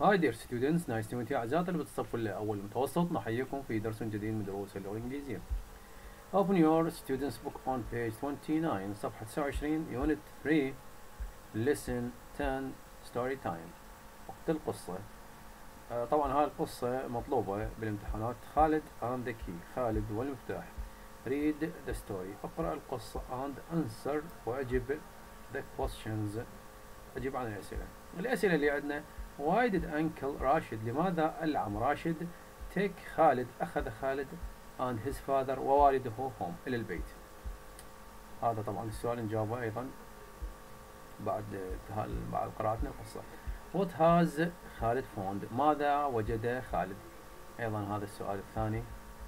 Hi dear students, nice to meet you. أعزائي طلبة الصف الأول المتوسط، نحييكم في درس جديد من دروس اللغة الإنجليزية. Open your students book on page 29 صفحة 29 unit 3 lesson 10 story time. وقت القصة. طبعا هاي القصة مطلوبة بالامتحانات. خالد and the key. خالد والمفتاح. Read the story. اقرأ القصة and answer وأجب the questions. أجيب عن الأسئلة. الأسئلة اللي عندنا: Why did Uncle راشد لماذا العم راشد take خالد أخذ خالد and his father ووالده home إلى البيت. هذا طبعا السؤال نجاوبه أيضا بعد قراءتنا القصة. What has خالد found ماذا وجد خالد. أيضا هذا السؤال الثاني.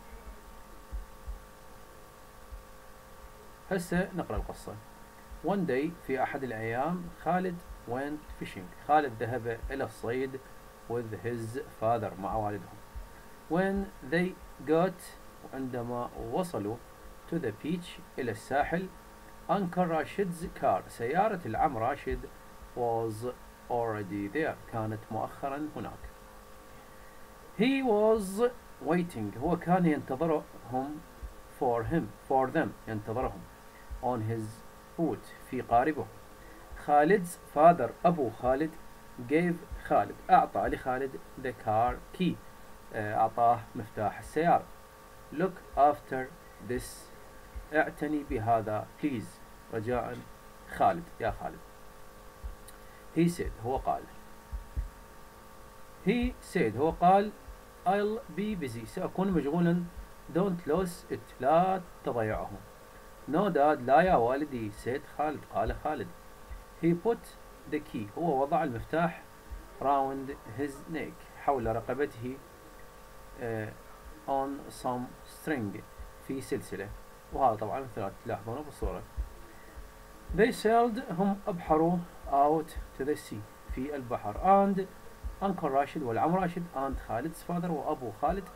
هسه نقرأ القصة. One day في أحد الأيام خالد went fishing. خالد ذهب إلى الصيد with his father مع والده. When they got عندما وصلوا to the beach إلى الساحل Uncle راشد's car سيارة العم راشد was already there كانت مؤخرا هناك. He was waiting هو كان ينتظرهم for them ينتظرهم on his boat في قاربه. خالد's father أبو خالد gave خالد أعطى لخالد the car key أعطاه مفتاح السيارة. Look after this اعتني بهذا please رجاء خالد يا خالد. He said هو قال I'll be busy سأكون مشغولا don't lose it لا تضيعه. No dad لا يا والدي said خالد قال خالد. He put the key هو وضع المفتاح round his neck حول رقبته on some string في سلسلة. وهذا طبعا مثل تلاحظونه بالصورة. They sailed هم أبحروا out to the sea في البحر and Uncle راشد والعم راشد and خالد's father وأبو خالد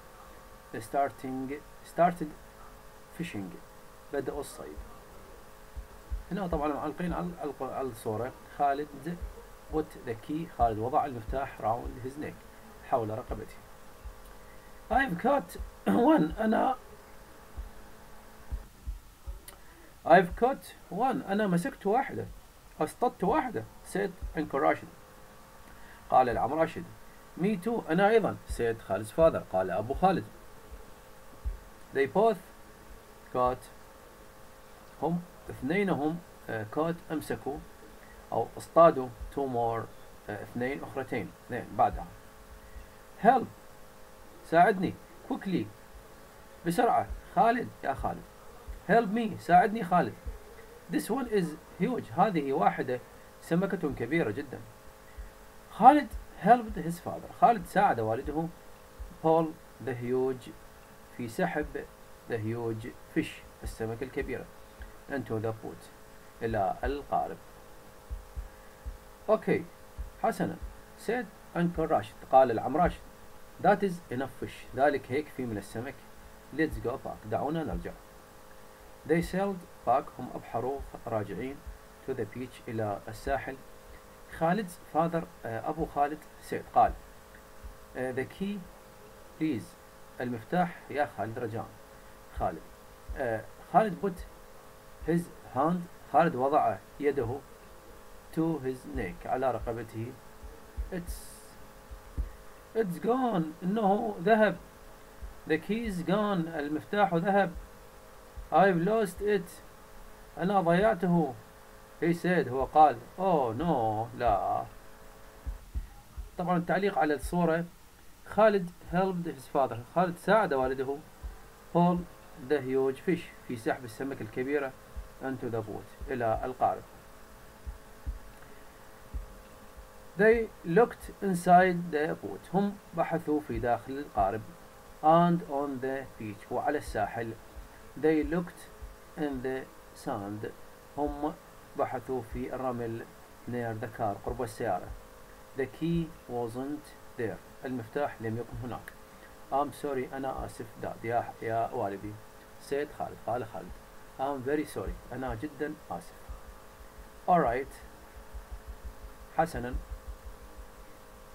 started fishing بدأوا الصيد. هنا طبعا معلقين على الصورة خالد put the key خالد وضع المفتاح round his neck حول رقبته. I've caught one أنا مسكت واحدة اصطدت واحدة said Uncle راشد قال العم راشد. Me too أنا أيضا said خالد's father قال أبو خالد. They both caught هم اثنينهم caught أمسكوا أو اصطادوا two more اثنين أخرتين اثنين بعدها. Help ساعدني quickly بسرعة خالد يا خالد. Help me ساعدني خالد. This one is huge هذه واحدة سمكة كبيرة جدا. خالد helped his father خالد ساعد والده pull the huge في سحب the huge fish السمكة الكبيرة into the boat إلى القارب. Okay حسنا said Uncle راشد قال العم راشد that is enough fish ذلك هيك في من السمك. Let's go back دعونا نرجع. They sailed back هم أبحروا راجعين to the beach إلى الساحل. خالد's father أبو خالد said قال the key please المفتاح يا خالد رجاء. خالد put his hand خالد وضع يده to his neck على رقبته. It's gone إنه ذهب. The key is gone المفتاح ذهب. I've lost it أنا ضيعته. He said هو قال oh no لا. طبعا التعليق على الصورة خالد helped his father خالد ساعد والده pull the huge fish في سحب السمكة الكبيرة into the boat إلى القارب. They looked inside the boat هم بحثوا في داخل القارب and on the beach وعلى الساحل. They looked in the sand هم بحثوا في الرمل near the car قرب السيارة. The key wasn't there المفتاح لم يكن هناك. I'm sorry أنا آسف dad يا والدي said خالد قال خالد. I'm very sorry أنا جدا آسف. Alright حسنا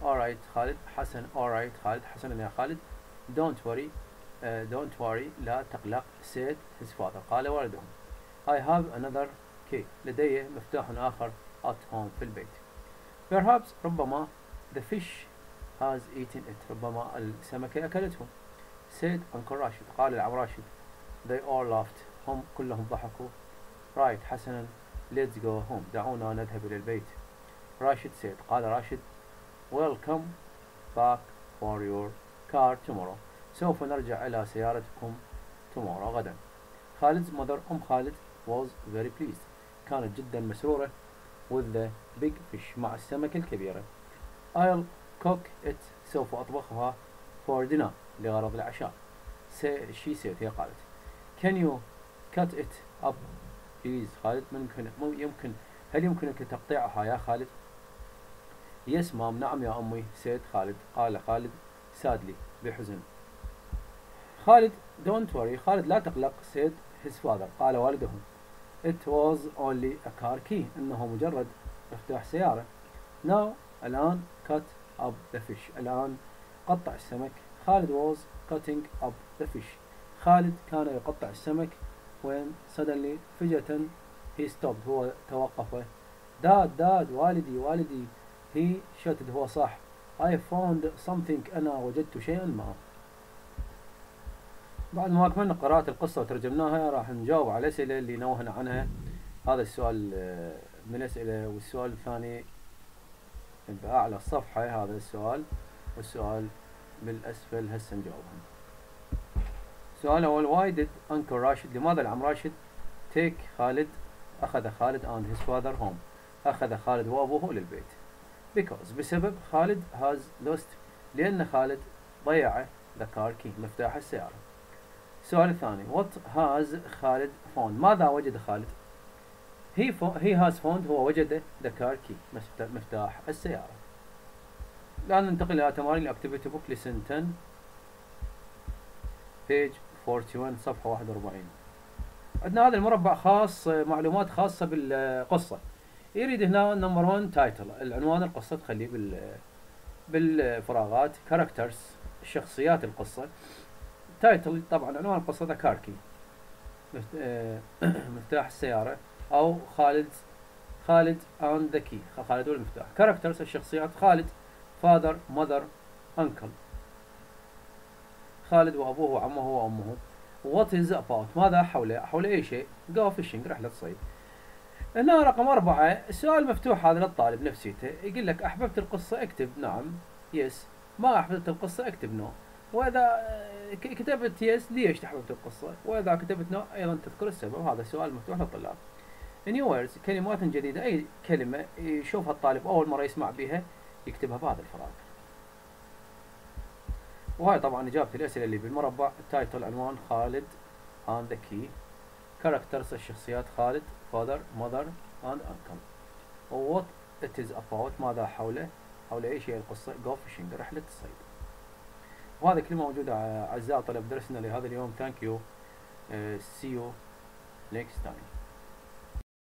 alright خالد. حسن alright خالد. حسنا يا خالد. don't worry لا تقلق said his father قال والدهم. I have another key لدي مفتاح آخر at home في البيت. perhaps ربما the fish has eaten it ربما السمكة أكلته said Uncle راشد قال العم راشد. they all laughed هم كلهم ضحكوا. right حسنا let's go home دعونا نذهب إلى البيت. راشد said قال راشد welcome back for your car tomorrow سوف نرجع إلى سيارتكم tomorrow غدا. خالد's mother خالد was very pleased كانت جدا مسرورة with the big fish مع السمكة الكبيرة. I'll cook it سوف أطبخها for dinner لغرض العشاء. she said هي قالت. can you cut it up please خالد هل يمكنك تقطيعها يا خالد؟ yes mom نعم يا أمي said خالد قال خالد sadly بحزن. خالد don't worry خالد لا تقلق said his father قال والدهم. it was only a car key إنه مجرد مفتاح سيارة. now الآن cut up the fish الآن قطع السمك. خالد was cutting up the fish خالد كان يقطع السمك when suddenly فجأة he stopped هو توقف. dad والدي he shouted هو صاح I found something أنا وجدت شيئا ما. بعد ما أكملنا قراءة القصة وترجمناها راح نجاوب على الأسئلة اللي نوهنا عنها. هذا السؤال من الأسئلة والسؤال الثاني بأعلى الصفحة هذا السؤال والسؤال بالأسفل هسه نجاوبهم. السؤال الأول why did Uncle راشد لماذا العم راشد take خالد أخذ خالد and his father home أخذ خالد وأبوه للبيت. because بسبب خالد has lost لأن خالد ضيع the car key مفتاح السيارة. السؤال الثاني what has خالد found ماذا وجد خالد؟ he has found هو وجد the car key مفتاح السيارة. الآن ننتقل إلى تمارين activity book lesson 10 page 41 صفحة 41. عندنا هذا المربع خاص معلومات خاصة بالقصة. يريد هنا نمبر 1 تايتل العنوان القصة تخليه بالفراغات. characters شخصيات القصة. تايتل طبعا عنوان القصة ذا كار كي مفتاح السيارة أو خالد and the key خالد والمفتاح. characters الشخصيات خالد father mother uncle خالد وأبوه وعمه وأمه. what is about ماذا حول أي شيء. go fishing رحلة صيد. هنا رقم 4 السؤال مفتوح هذا للطالب نفسيته. يقول لك أحببت القصة اكتب نعم yes ما أحببت القصة اكتب نو. وإذا كتبت يس ليش أحببت القصة وإذا كتبت نو أيضا تذكر السبب. هذا سؤال مفتوح للطلاب. new words كلمات جديدة أي كلمة يشوفها الطالب أول مرة يسمع بها يكتبها بهذا الفراغ. وهاي طبعا إجابة الأسئلة اللي بالمربع. التايتل عنوان خالد and the key. characters الشخصيات خالد father mother and uncle. what it is about ماذا حول أي شيء القصة. go fishing رحلة الصيد. وهذا كل ما موجود أعزائي طلاب درسنا لهذا اليوم. thank you see you next time.